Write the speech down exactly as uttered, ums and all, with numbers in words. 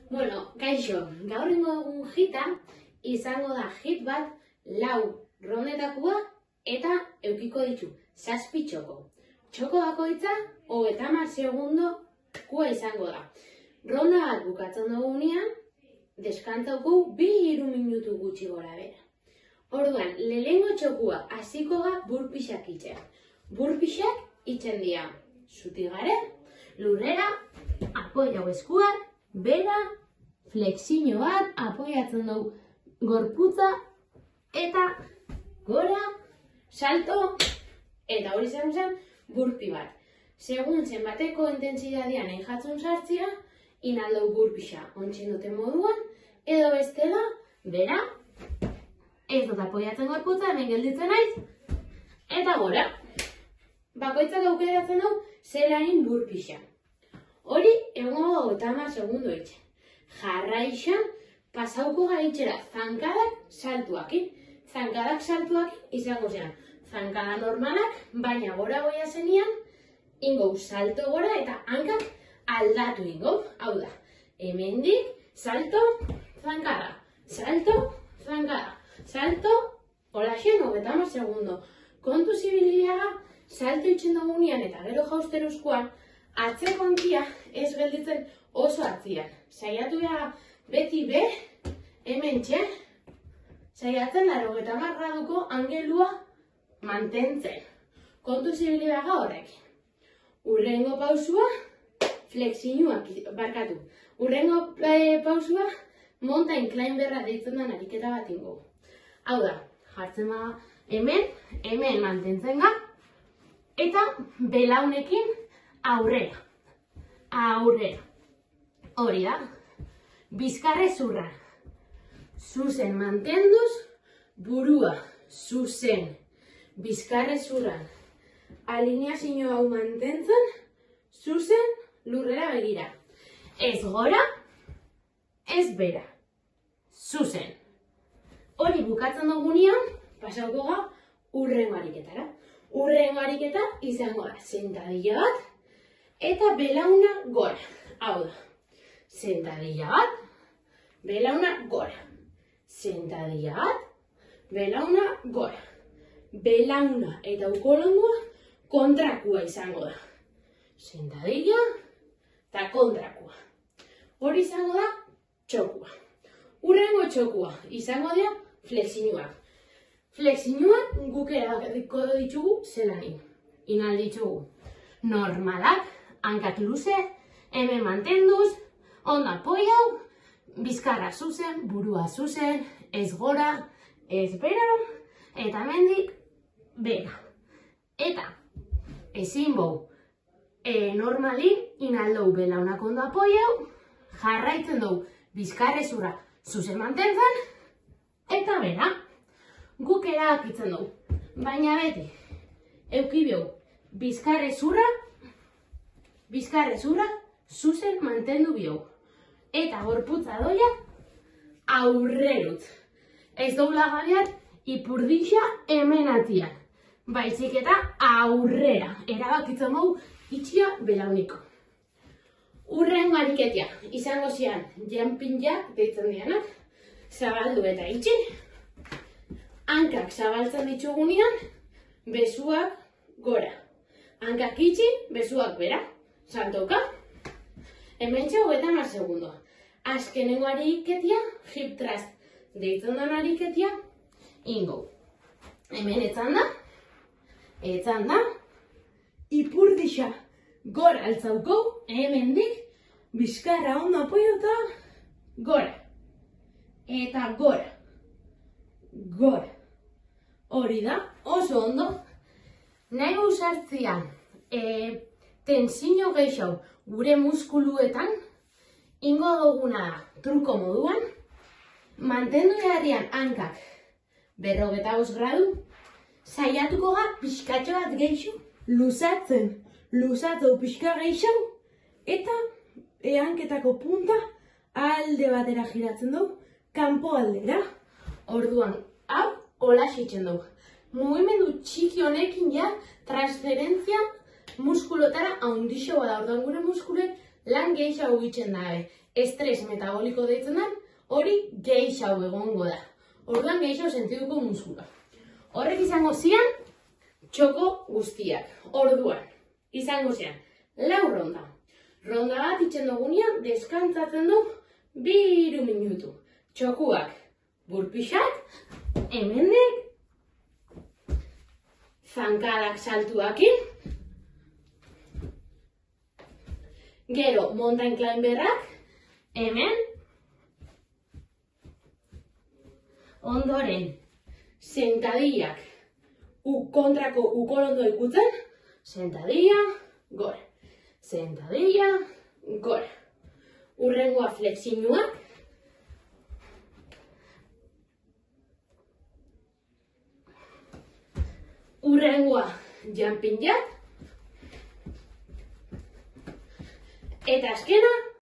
Bueno, kaixo, gaur ingo dugun hita izango da hit bat lau rondetakoa eta eukiko ditu zazpi txoko. Txoko bakoitza hogeita hamar segundokua izango da. Ronda bat bukatzen dugunean, deskantzauko bi hiru minutu gutxi gora bera. Orduan, lehengo txokua hasiko ga burpixak itxea. Burpixak itzen dira zutigare, lurrera, apoiau eskuak, bera, flexio bat, apoiatzen dugu gorputza, eta gora, salto, eta hori zen zen burpi bat. Segun zenbateko intentsidadean enjatzen sartzia, inaldau burpixa ontsin duten moduan, edo bestela, bera, ez dut apoiatzen gorputza, hemen gelditzen naiz, eta gora. Bakoitzak aukeratzen dugu zelain burpixa. Hori egongo hogeita hamar segundo itxe. Jarraixan, pasauko gaitzera zankadak saltuakin. Zankadak saltuakin izango zean. Zankada normalak, baina gora goia zenian, ingo salto gora eta hankak aldatu ingo. Hau da, hemendik, salto, zankada, salto, zankada, salto, holaxen hogeita hamar segundo. Kontu zibiliaga, salto itxen dugunean eta gero jausteruzkoan, atzekontia ez gelditzen oso atzian. Saiatu behar beti be, hemen txen, saiatzen dara hogeita hamar graduko angelua mantentzen. Kontu zibiliaga horrek. Urrengo pausua, flexioak barkatu. Urrengo e, pausua, mountain climberra deitzen den ariketa bat ingo. Hau da, jartzen bada hemen, hemen mantentzen ga, eta belaunekin aurrera. Aurrera. Hori da, bizkarre zurra. Zuzen mantenduz, burua, zuzen. Bizkarre zurran. Alineazio hau mantentzen, zuzen lurrera begira. Ez gora, ez bera. Zuzen. Hori bukatzen dugunean, pasauko ga urrengo ariketara. Urrengo ariketa izango da sentadilla bat eta belauna gora. Hau da, sentadilla bat, belauna gora. Sentadilla bat, belauna gora. Belauna eta ukolongoa kontrakua izango da. Sentadilla eta kontrakua. Hori izango da txokua. Urrengo txokua izango da flexioak. Flexioak guk erabakiko ditugu zelanin. Inal ditugu normalak, hankak luze, hemen mantenduz, ondo apoiau, bizkarra zuzen, burua zuzen, ez gora, ez bera, eta hemendik bera. Eta ezin bau e, normalin inaldou belaunak ondo apoiau, jarraitzen dugu bizkarrezura zuzen mantentzen, eta bera. Guk erabakitzen dugu, baina beti, eukibeu, bizkarrezura, bizkarrezura, zuzen mantendu biau. Eta gorputza doia, aurrerut. Ez doula gabeat, ipurdixa hemen atian. Baizik eta aurrera, erabakitzen dugu, itxia belauniko. Urrengo ariketia, izango zian, jumping jack deitzen dianak, zabaldu eta itxi. Hankak zabaltzen ditugunean, besuak gora. Hankak itxi, besuak bera. Saltoka. Hemen txau eta hamar segundo. Azkenengo ariketia, hip thrust deitzen den ariketia, ingo. Hemen etzan da, etzan da, ipurdixa gora altzauko, hemendik, bizkarra ondo apoiota, gora. Eta gora. Gora. Hori da, oso ondo. Nahi usartzia e, tensiño gehiago gure muskuluetan, ingo duguna da, truko moduan, mantendu beharrian hankak berrogeta bost gradu, saiatuko ga pixkatxo bat gehiago, luzatzen, luzatzeu pixka gehiago, eta e, hanketako punta alde batera giratzen dugu, kanpo aldera. Orduan, hau, hola xitzen dugu. Mugimendu txiki honekin ja, transferentzia muskulotara haundixo da. Orduan gure muskulek lan gehiago egiten dabe. Estres metaboliko deitzen da, hori gehiago egongo da. Orduan gehiago sentiduko muskula. Horrek izango zian, txoko guztiak. Orduan, izango zian, lau ronda. Ronda bat itxen dugunean, deskantzatzen du, biru minutu. Txokuak, burpixak, hemendik, zankadak saltuakin, gero mountain climberrak, hemen, ondoren, sentadillak, kontrako ukolondo ikutzen, sentadilla, gora. Sentadilla, gora. Urrengoa flexinuak. Urrengoa jumping jack. Eta azkena,